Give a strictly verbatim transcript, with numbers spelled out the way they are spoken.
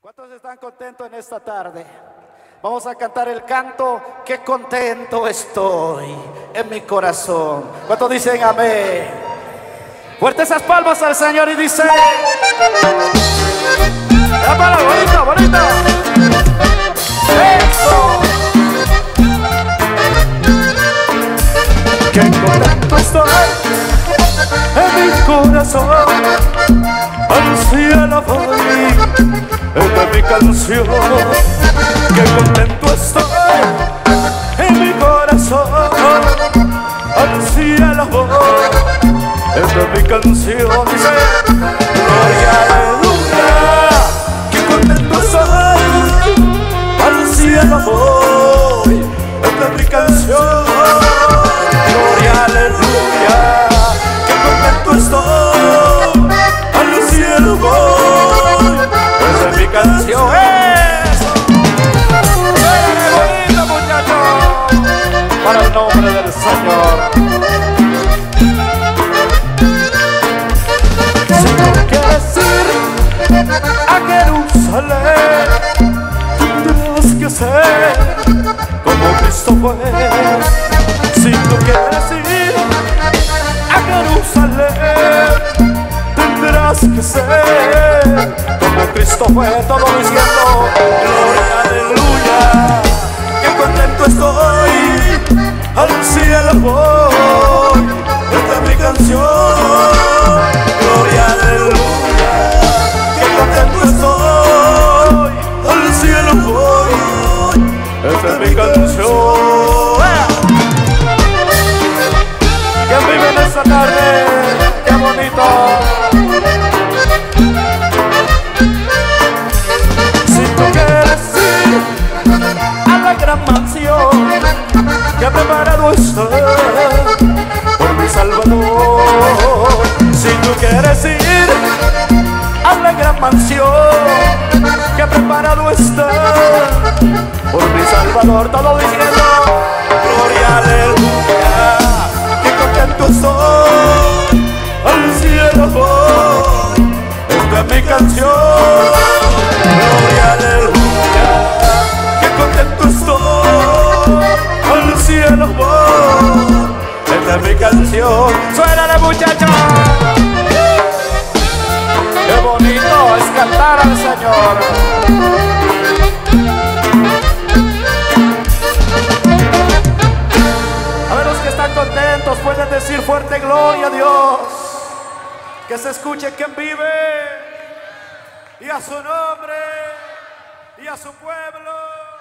¿Cuántos están contentos en esta tarde? Vamos a cantar el canto, qué contento estoy en mi corazón. ¿Cuántos dicen amén? Fuerte esas palmas al Señor y dice: ¡la palma bonita, bonita! ¡Eso! ¡Qué contento estoy en mi corazón! Al cielo voy, esta es mi canción. Qué contento estoy en mi corazón. Al cielo voy, esta es mi canción. Dice: gloria, aleluya. Qué contento estoy. Al cielo voy, esta es mi canción. Gloria, aleluya. Qué contento estoy. Al cielo voy, esta es mi canción. Para el nombre del Señor. Si tú quieres ir a Jerusalén, tendrás que ser como Cristo fue. Si tú quieres ir a Jerusalén, tendrás que ser como Cristo fue. Todo diciendo: gloria, aleluya. Qué contento estoy. Al cielo voy, esta es mi canción. Gloria, aleluya. Qué contento estoy. Al cielo voy, esta es mi canción. ¿Quién vive en esta tarde? ¡Qué bonito! Si tú quieres ir a la gran mansión que ha preparado está por mi Salvador. Si tú quieres ir a la gran mansión que ha preparado está por mi Salvador. Todo diciendo: gloria, aleluya. Qué contento estoy. Al cielo voy, esta es mi canción. Gloria, aleluya. Qué contento estoy. Al cielo voy, esta es mi canción. ¡Suénale, muchachos! ¡Qué bonito es cantar al Señor! A ver, los que están contentos pueden decir fuerte: gloria a Dios. Que se escuche quien vive, y a su nombre, y a su pueblo.